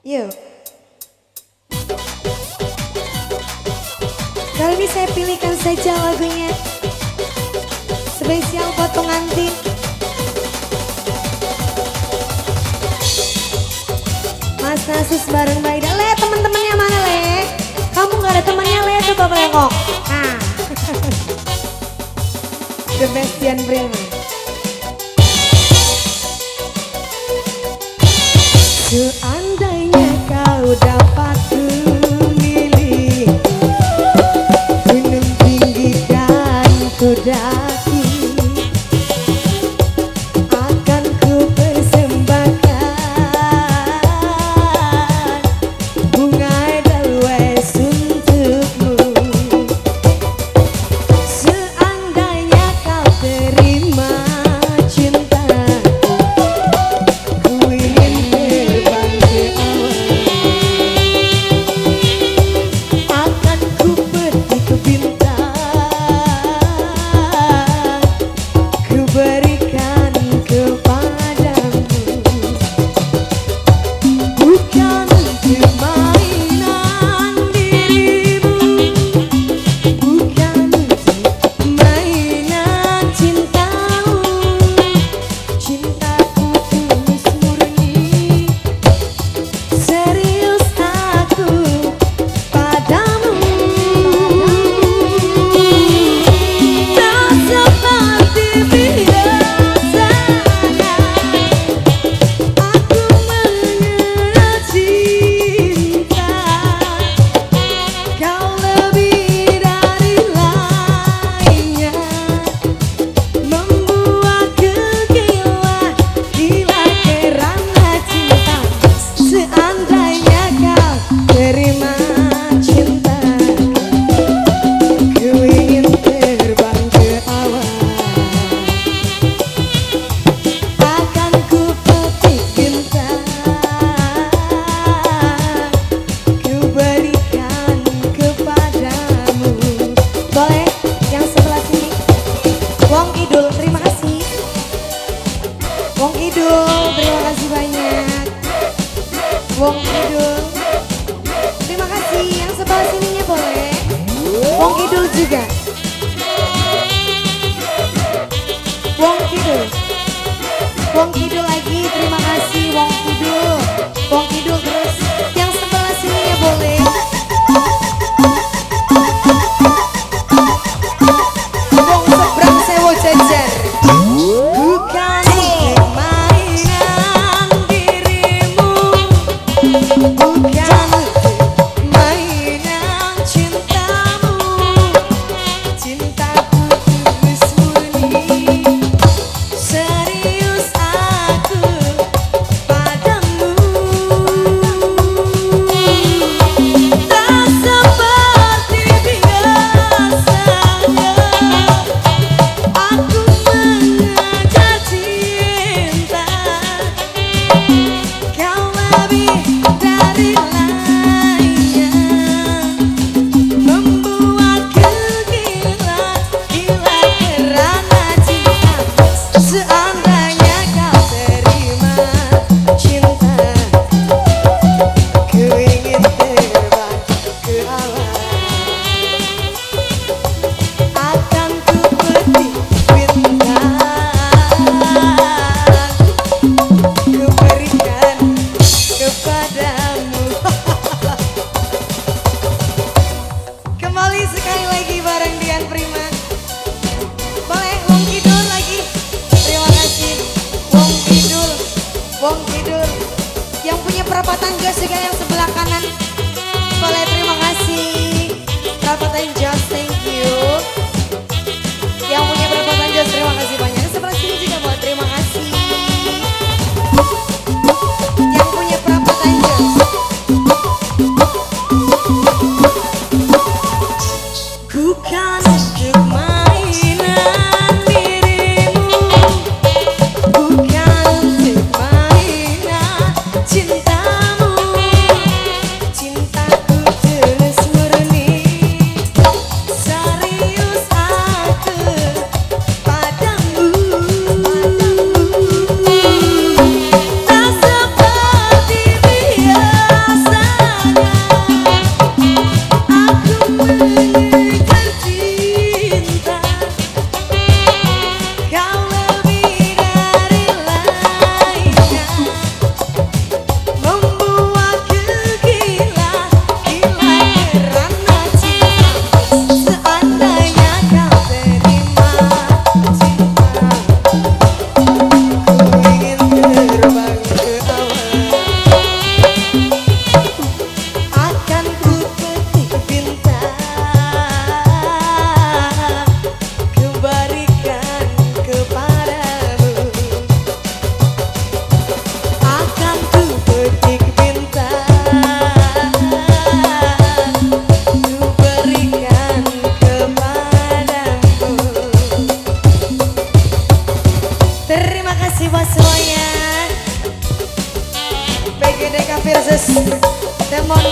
Yuk. Kali ini saya pilihkan saja lagunya spesial buat pengantin. Mas Nasus bareng Mbak Ida. Le, teman-temannya mana Le? Kamu gak ada temannya Le, coba bengok. Nah. The Bastian Prima. Seandainya kau dapat memilih gunung tinggi dan ku daki, akan ku persembahkan bunga edelweiss untukmu. Seandainya kau terima cintaku, ku ingin terbang ke awan, akan ku pergi ke bintang, ku berikan kepadamu. Bukan untuk mainan dirimu, bukan untuk mainan cintamu. Cintaku tulus murni, serius aku padamu. Tak seperti biasanya aku mengenal cinta, kau lebih dari lainnya, membuatku gila, gila karena cinta. Seandainya kau terima cintaku, ku ingin terbang ke awan, akan ku petik bintang, ku berikan kepadamu. Boleh yang sebelah sini. Wong Kidul, terima kasih. Wong Kidul, terima kasih banyak. Wong Kidul, terima kasih. Yang sebelah sininya boleh. Wong Kidul juga. Wong Kidul. Wong Kidul lagi, terima kasih Wong Kidul. Wong Kidul terus. Yang sebelah sininya boleh. Wong seberang sewo jejer. Bukan untuk mainan dirimu, bukan untuk mainan cintamu. Cintaku tulus murni, serius aku padamu. Tak seperti biasanya aku mengejar cinta, kau lebih dari lainnya, membuatku gila, gila karena cinta. Seandainya kau terima cinta, ku ingin terbang ke awan, akan ku petik bintang, ku berikan kepadamu. Kembali sekali lagi bareng Dian Prima. Boleh Wong Kidul lagi. Terima kasih Wong Kidul. Wong Kidul. Yang punya perapatan gas juga yang sebelah kanan. Boleh, terima kasih. Perapatan jas, thank you. Yang punya perapatan jas, terima kasih banyak. Sebelah sini juga boleh, terima kasih. Yang punya perapatan jas. Bukan untuk mainan dirimu, bukan untuk mainan cintamu. Cintaku tulus murni, Merdeka versus Demon